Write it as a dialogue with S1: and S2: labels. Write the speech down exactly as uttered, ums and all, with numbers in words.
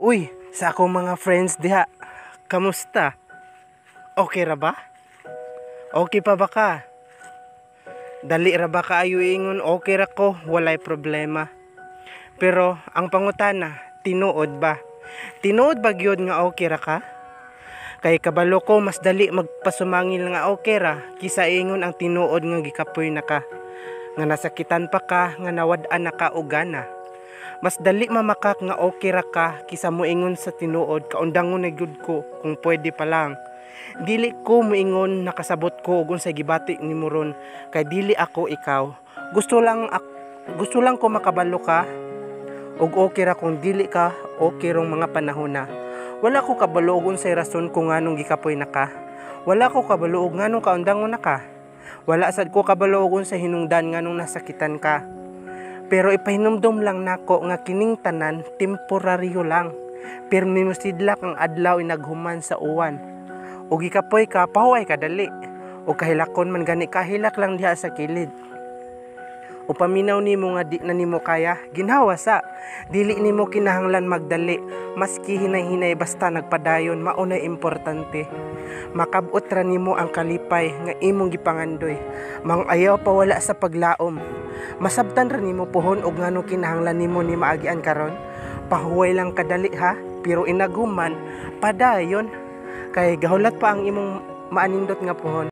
S1: Uy, sa akong mga friends diha, kamusta? Okay ra ba? Okay pa ba ka? Dali ra ba kaayo ingon okay ra ko, walay problema. Pero ang pangutana, tinuod ba? Tinuod ba gyud nga okay ra ka? Kay kabalo ko mas dali magpasumangil nga okay ra kisa ingon ang tinuod nga gikapoy na ka. Nga nasakitan pa ka, nga nawad-an na ka og gana. Mas dali mamakak nga okay ra ka kisa moingon sa tinuod kaundangon na gyud ko kung pwede pa lang. Dili ko moingon nakasabot ko ug unsay gibati nimo ron kay dili ako ikaw. Gusto lang ak gusto lang ko makabalo ka ug okay ra kung dili ka okay rong mga panahon na. Wala ko kabalo ug unsay rason kung nganong gikapoy na ka. Wala ko kabalo ug nganong kaundangon na ka. Wala sad ko kabalo ug unsay hinungdan nganong nasakitan ka. Pero ipahinumdum lang nako nga kining tanan temporaryo lang. Pirmi mo sidlak ang adlaw inaghuman sa uwan. Ug gikapoy ka pahuway kadali. O kahilakon man gani kahilak lang diha sa kilid. O paminaw nimo nga di na nimo kaya, ginhawa sa dili nimo kinahanglan magdali, maski hinay-hinay basta nagpadayon mao na importante. Makabot ra nimo ang kalipay nga imong gipangandoy. Mangayaw pa wala sa paglaom. Masabtan ra nimo pohon og ngano kinahanglan nimo ni maagian karon. Pahuway lang kadali ha, pero inaghuman padayon kay gahulat pa ang imong maanindot nga pohon.